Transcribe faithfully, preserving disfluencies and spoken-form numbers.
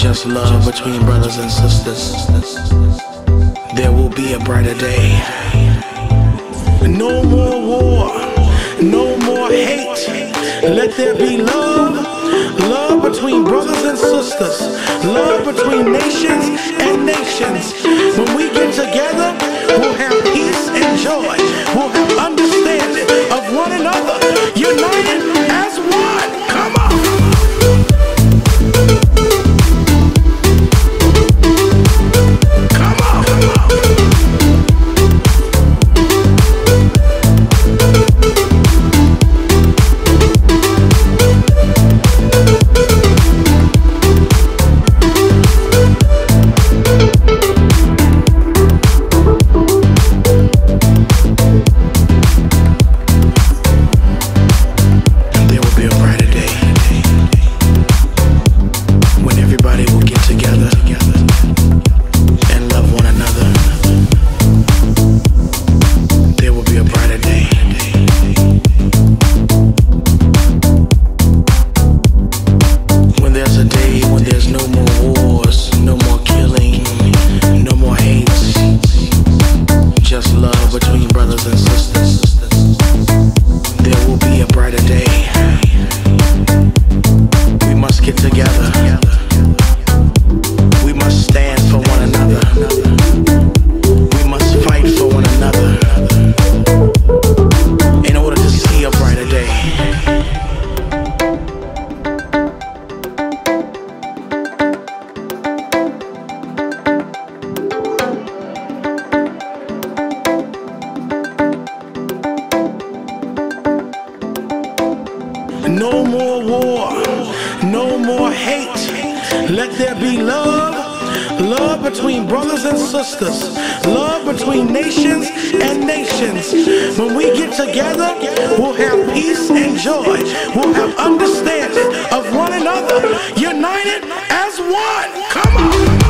just love between brothers and sisters. There will be a brighter day. No more war, no more hate. Let there be love, love between brothers and sisters, love between nations and nations. When we get together, we'll have peace and joy. We'll have understanding of one another, united as one. Come on. No more war, no more hate. Let there be love, love between brothers and sisters, love between nations and nations. When we get together, we'll have peace and joy. We'll have understanding of one another, united as one. Come on.